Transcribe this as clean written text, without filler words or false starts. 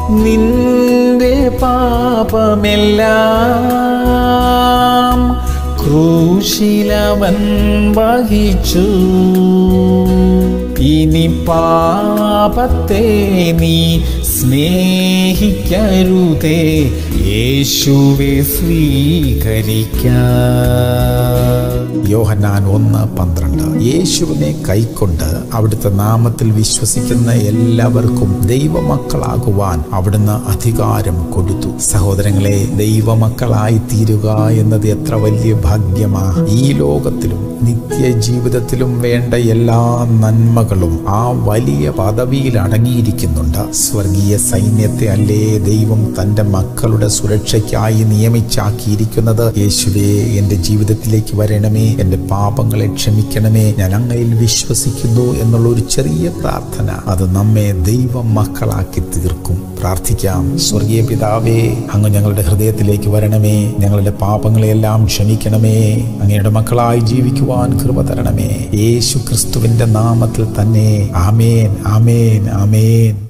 നിന്റെ പാപമെല്ലാം ക്രൂശിലവൻ വഹിച്ചു. ഇനി പാപത്തെ നീ സ്നേഹിക്കരുതേ, യേശുവെ സ്വീകരിക്കാം. യോഹന്നാൻ 1:12. യേശുവിനെ കൈക്കൊണ്ട് അവിടുത്തെ നാമത്തിൽ വിശ്വസിക്കുന്ന എല്ലാവർക്കും ദൈവമക്കളാകുവാൻ അവിടുന്ന് അധികാരം കൊടുത്തു. സഹോദരങ്ങളെ, ദൈവമക്കളായി തീരുക എന്നത് എത്ര വലിയ ഭാഗ്യമാ. ഈ ലോകത്തിലും നിത്യജീവിതത്തിലും വേണ്ട എല്ലാ നന്മകളും ആ വലിയ പദവിയിൽ അടങ്ങിയിരിക്കുന്നുണ്ട്. സ്വർഗീയ സൈന്യത്തെ അല്ലേ ദൈവം തൻ്റെ മക്കളുടെ സുരക്ഷയ്ക്കായി നിയമിച്ചാക്കിയിരിക്കുന്നത്. യേശുവേ, എൻ്റെ ജീവിതത്തിലേക്ക് വരണമേ, എൻ്റെ പാപങ്ങളെ ക്ഷമിക്കണമേ, ഞാൻ അങ്ങയിൽ വിശ്വസിക്കുന്നു എന്നുള്ള ഒരു ചെറിയ പ്രാർത്ഥന അത് നമ്മെ ദൈവ മക്കളാക്കി തീർക്കും. പ്രാർത്ഥിക്കാം. സ്വർഗീയ പിതാവേ, അങ്ങ് ഞങ്ങളുടെ ഹൃദയത്തിലേക്ക് വരണമേ, ഞങ്ങളുടെ പാപങ്ങളെയെല്ലാം ക്ഷമിക്കണമേ, അങ്ങയുടെ മക്കളായി ജീവിക്കുവാൻ കൃപ തരണമേ. യേശു ക്രിസ്തുവിന്റെ നാമത്തിൽ തന്നെ. ആമേൻ, ആമേൻ, ആമേൻ.